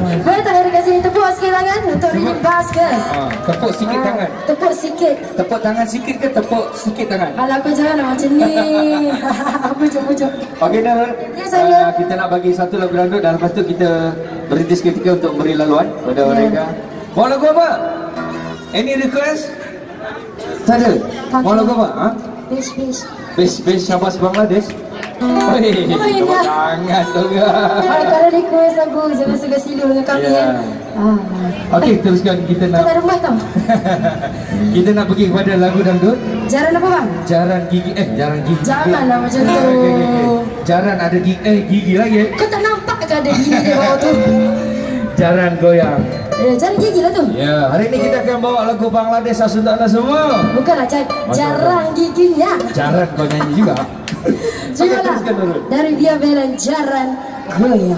Boleh tak ada kat sini tepuk sikit tangan untuk Rini Baskers. Tepuk sikit tangan. Tepuk sikit. Tepuk tangan sikit ke tepuk sikit tangan? Alah kau janganlah macam ni. Pucuk. Okey Nurul. Ya saya. Kita nak bagi satu lagu dangdut dan lepas tu kita berhenti seketika untuk beri laluan pada mereka. Mau lagu apa? Any request? Tak ada. Mau lagu apa? Ha? Base Syabas Bangladesh. Weh, tepuk tangan tu ke? Kalau request lagu jangan suka silu dengan kami ya. Okey, teruskan kita nak. Tak rumah tau. Kita nak pergi kepada lagu dangdut. Jaran apa bang? Jaran gigi. Jaran gigi. Janganlah macam tu. Jaran ada gigi lagi. Kau tak nampak ke ada gigi di bawah tu? Jaran goyang. Jaran gigi lah tu. Ya, hari ini kita akan bawa lagu Bangladesh untuk anda semua. Bukanlah jarang giginya. Jaran kau nyanyi juga. Cubalah dari Via Belen Jaran Goyang.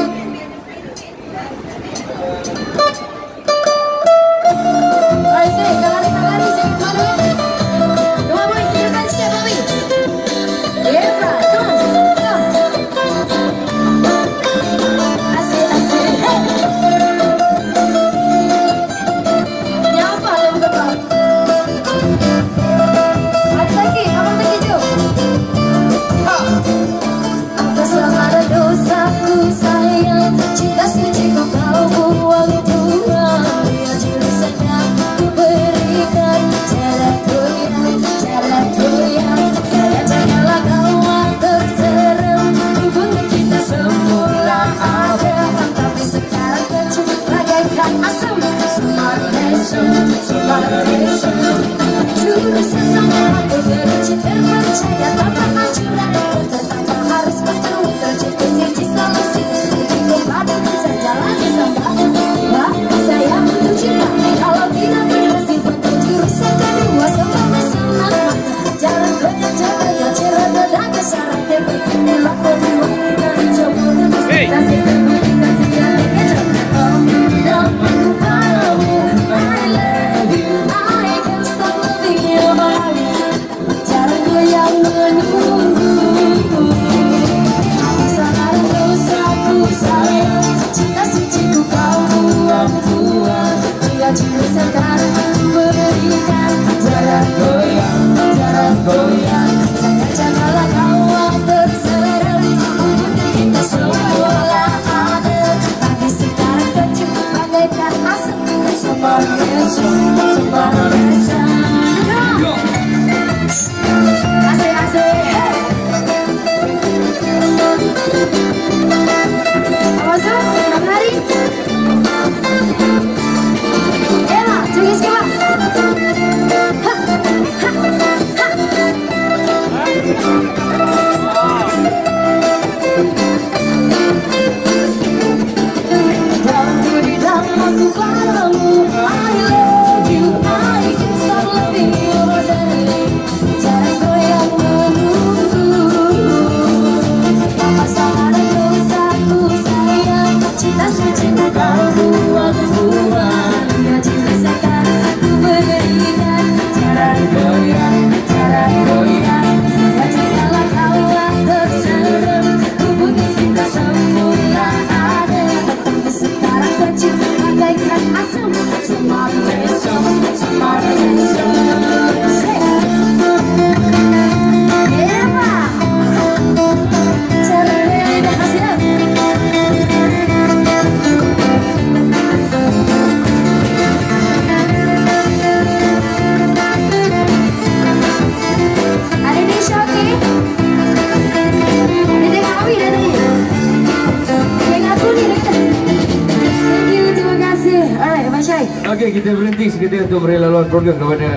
Okey, kita berhenti seketika untuk beri laluan program kepada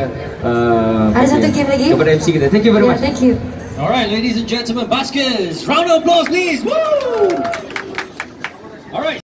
ada satu game lagi kepada MC kita. Thank you very much. Thank you. Alright, ladies and gentlemen, Baskers, round of applause please. Woo! Alright.